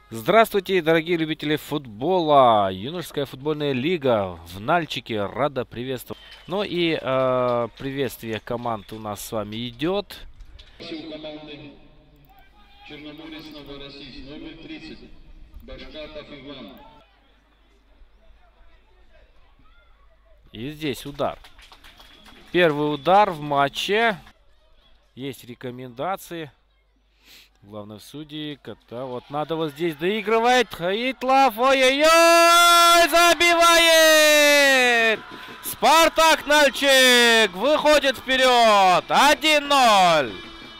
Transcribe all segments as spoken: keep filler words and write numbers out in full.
Здравствуйте, дорогие любители футбола! Юношеская футбольная лига в Нальчике рада приветствовать. Ну и э, приветствие команд у нас с вами идет. Команды Черноморец Новороссийск, номер тридцать, Башкатов Иван. И здесь удар. Первый удар в матче. Есть рекомендации. Главное, судьи, когда вот надо вот здесь доигрывает. Хаитлов, ой-ой-ой, забивает! Спартак Нальчик выходит вперед. один ноль.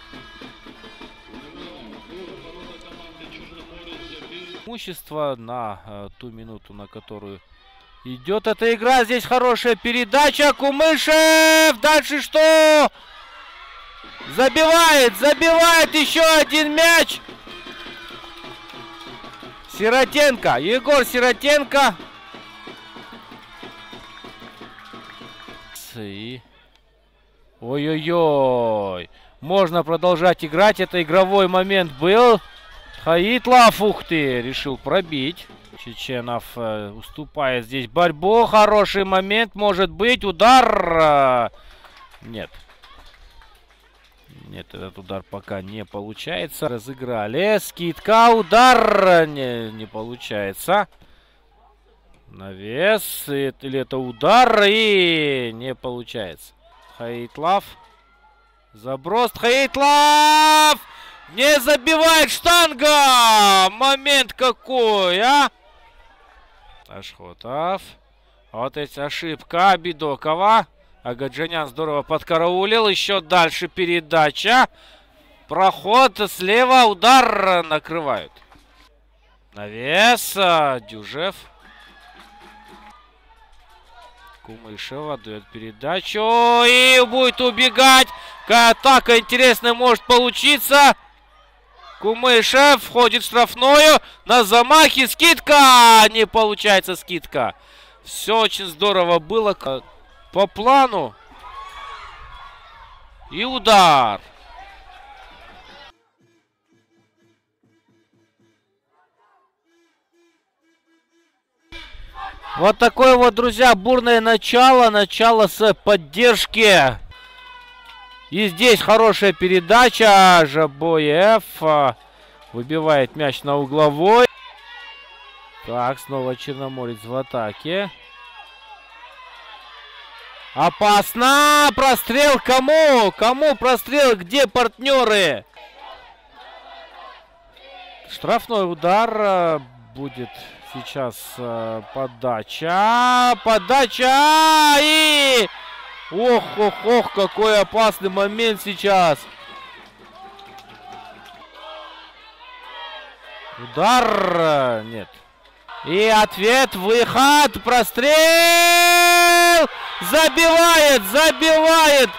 Преимущество на э, ту минуту, на которую идет эта игра. Здесь хорошая передача. Кумышев. Дальше что? Забивает, забивает еще один мяч. Сиротенко, Егор Сиротенко. И... Ой-ой-ой. Можно продолжать играть. Это игровой момент был. Хаитлов, ух ты, решил пробить. Чеченов э, уступает здесь борьбу. Хороший момент может быть. Удар. Нет. Нет, этот удар пока не получается. Разыграли. Скидка. Удар. Не, не получается. Навес. Или это удар. И не получается. Хаитлов. Заброс. Хаитлов. Не забивает штанга. Момент какой, а? Ашхотов. Вот эта ошибка Бедокова. Агаджанян здорово подкараулил. Еще дальше передача. Проход слева. Удар. Накрывают. Навес. Дюжев. Кумышева дает передачу. И будет убегать. Какая атака интересная может получиться. Кумышев входит в штрафную. На замахе. Скидка. Не получается скидка. Все очень здорово было. По плану. И удар. Вот такое вот, друзья, бурное начало. Начало с поддержки. И здесь хорошая передача. Жабоев выбивает мяч на угловой. Так, снова Черноморец в атаке. Опасно! Прострел кому? Кому прострел? Где партнеры? Штрафной удар. Будет сейчас подача. Подача! И... Ох, ох, ох, какой опасный момент сейчас. Удар. Нет. И ответ, выход, прострел. Забивает, забивает.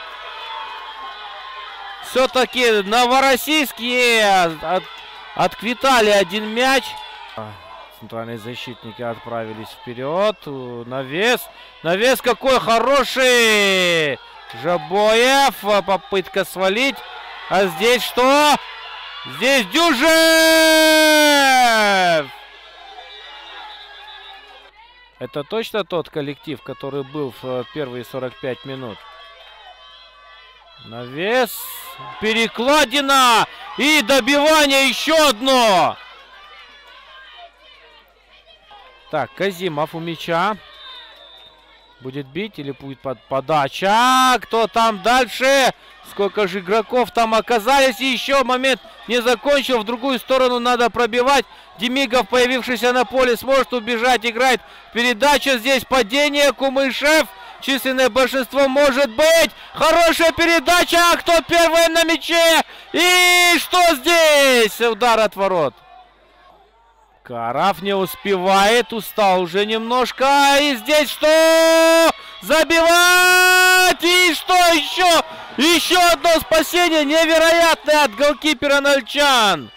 Все-таки новороссийские от, отквитали один мяч. Центральные защитники отправились вперед. Навес. Навес какой хороший. Жабоев. Попытка свалить. А здесь что? Здесь Дюжев. Это точно тот коллектив, который был в первые сорок пять минут? Навес. Перекладина. И добивание еще одно. Так, Казимов у мяча. Будет бить или будет под подача? Кто там дальше? Сколько же игроков там оказались? И еще момент не закончил. В другую сторону надо пробивать. Демигов, появившийся на поле, сможет убежать. Играет передача. Здесь падение. Кумышев. Численное большинство может быть. Хорошая передача. Кто первый на мяче? И что здесь? Удар от ворот. Карав не успевает. Устал уже немножко. И здесь что? Забивать! И что еще? Еще одно спасение невероятное от голкипера нальчан.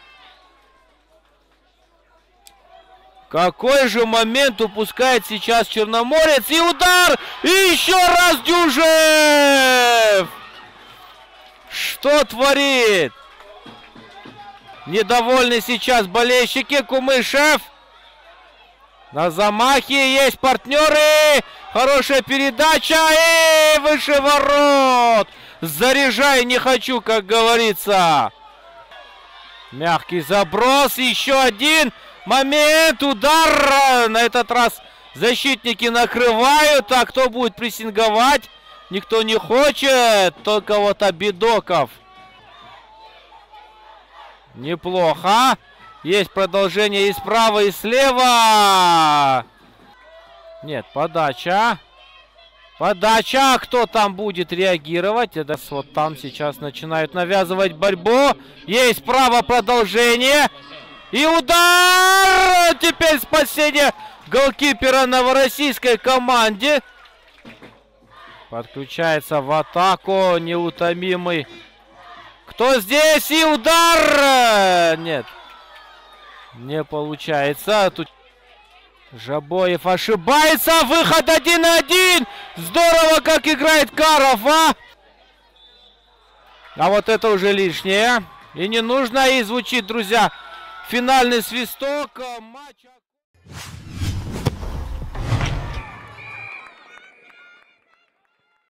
Какой же момент упускает сейчас Черноморец. И удар! И еще раз Дюжев! Что творит? Недовольны сейчас болельщики. Кумышев. На замахе есть партнеры. Хорошая передача. И выше ворот. Заряжай не хочу, как говорится. Мягкий заброс. Еще один момент. Удар. На этот раз защитники накрывают. А кто будет прессинговать? Никто не хочет. Только вот Обидоков. Неплохо. Есть продолжение и справа, и слева. Нет, подача. Подача. Кто там будет реагировать? Это вот там сейчас начинают навязывать борьбу. Есть справа продолжение. И удар! Теперь спасение голкипера новороссийской команде. Подключается в атаку неутомимый. Кто здесь? И удар! Нет. Не получается. Тут Жабоев ошибается. Выход один на один. Здорово, как играет Каров, а! А вот это уже лишнее. И не нужно. И звучит, друзья, финальный свисток матча.